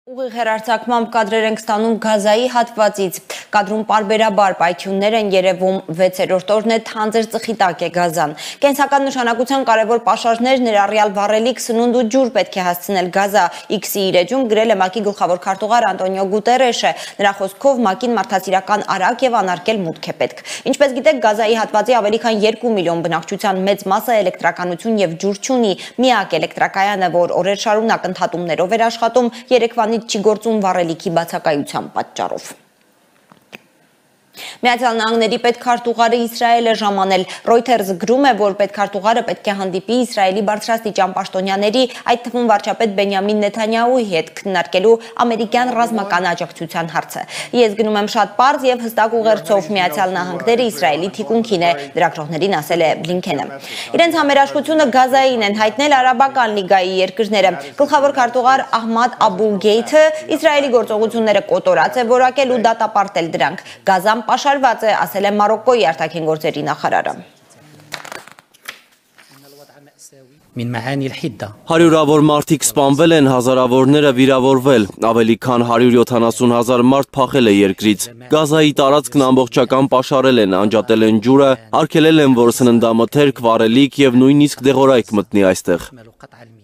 Ուղիղ հեռարձակմամբ կադրեր ենք ստանում Գազայի հատվածից։ Կադրում պարբերաբար պայթյուններ են երևում, 6-րդ օրն է թանձր ծխի տակ է Գազան։ Կենսական նշանակության կարևոր պաշարներ ներառյալ վառելիք, սնունդ ու ջուր պետք է հասցնել Գազա։ X-ի իր էջում գրել է ՄԱԿ-ի գլխավոր քարտուղար Անտոնիո Գուտերեշը։ Նրա խոսքով ՄԱԿ-ին մարդասիրական արագ եւ անարգել մուտք է պետք։ Ինչպես գիտեք, Գազայի հատվածի ավելի քան 2 միլիոն բնակչության մեծ մասը էլեկտրականություն եւ ջուր չունի։ Միակ էլեկտրակայանը, որ օրեր շարունակ ընդհատումներով էր աշխատում, երեկվանից չի գործում վառելիքի բացակայության պատճառով։ Միացյալ Նահանգների պետքարտուղարը Իսրայել է ժամանել։ Reuters գրում է, որ պետքարտուղարը պետք է հանդիպի Իսրայելի բարձրաստիճան պաշտոնյաների, այդ թվում վարչապետ Բենյամին Նեթանյահուի հետ քննարկելու ամերիկյան ռազմական աջակցության հարցը։ Ես գնում եմ շատ պարզ եւ հստակ ուղերձով Միացյալ Նահանգները Իսրայելի թիկունքին է, լրագրողներին ասել է Բլինքենը։ Իրենց համերաշխությունը Գազային են հայտնել Արաբական լիգայի երկրները։ Գլխավոր քարտուղար Ահմադ Աբու Գեյթը Իսրայելի գործողությունները կոտորած է որակել ու դատապարտել դրանք։ Գազան պաշարված է, ասել է Մարոկկոյի արտաքին գործերի նախարարը։ Հարյուրավոր մարդիկ սպանվել են, հազարավորները վիրավորվել, ավելի քան 170,000 մարդ փախել է երկրից։ Գազայի տարածքն ամբողջական պաշարել են, անջատել են ջուրը, արգելել են, որ սննդամթերք, վառելիք եւ նույնիսկ դեղորայք մտնի այստեղ։